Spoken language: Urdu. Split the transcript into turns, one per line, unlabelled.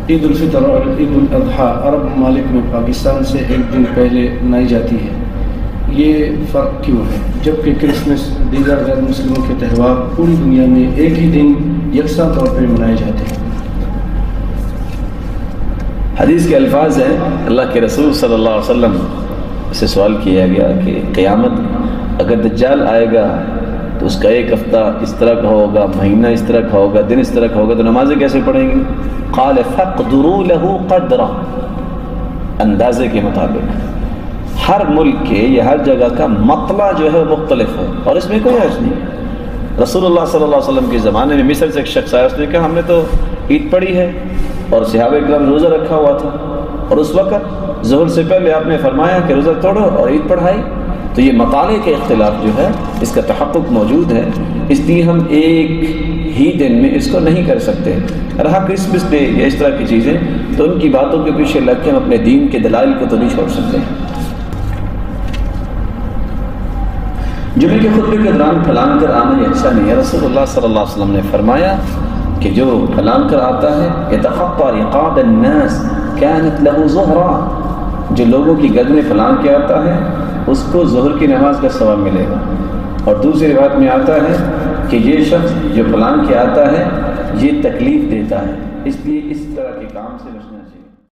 عید الفطر اور عید الاضحیٰ عرب ممالک میں پاکستان سے ایک دن پہلے منائی جاتی ہے، یہ فرق کیوں ہے؟ جبکہ کرسمس دیگر غیر مسلموں کے تہوار پوری دنیا میں ایک ہی دن یکساں طور پر منائے جاتے ہیں۔
حدیث کے الفاظ ہیں، اللہ کے رسول صلی اللہ علیہ وسلم سے سوال کیا گیا کہ قیامت اگر دجال آئے گا تو اس کا ایک ہفتہ اس طرح کا ہوگا، مہینہ اس طرح کا ہوگا، دن اس طرح کا ہوگا، تو نمازیں کیسے پڑھیں گے؟ قال فاقدروا له قدرا، اندازے کے مطابق۔ ہر ملک کے یا ہر جگہ کا مطلع جو ہے وہ مختلف ہے اور اس میں کوئی حرج نہیں۔ رسول اللہ صلی اللہ علیہ وسلم کے زمانے میں مصر سے ایک شخص آیا، اس نے کہا ہم نے تو عید پڑھی ہے اور صحابہ کرام روزہ رکھا ہوا تھا، اور اس وقت ظہر سے پہلے آپ نے فرمایا کہ روزہ توڑو اور عید پڑھائی، تو یہ مطالعے کے اختلاف جو ہے اس کا تحقق موجود ہے، اس لیے ہم ایک ہی دن میں اس کو نہیں کر سکتے۔ رہا کرسمس ڈے یا اس طرح کی چیزیں تو ان کی باتوں کے پیچھے لگ کے ہم اپنے دین کے دلائل کو تو نہیں چھوڑ سکتے۔ جمعے کے خطبے کے دوران پھلان کر آنا یہ اچھا نہیں ہے۔ رسول اللہ صلی اللہ علیہ وسلم نے فرمایا کہ جو پھلان کر آتا ہے یتخطى رقاب الناس كانت له ظهرا، جو لوگوں کی گردنیں پھلان کے آتا ہے اس کو ظہر کی نماز کا ثواب ملے گا۔ اور دوسری روایت میں آتا ہے کہ یہ شخص جو پھلان کے آتا ہے یہ تکلیف دیتا ہے، اس لیے اس طرح کے کام سے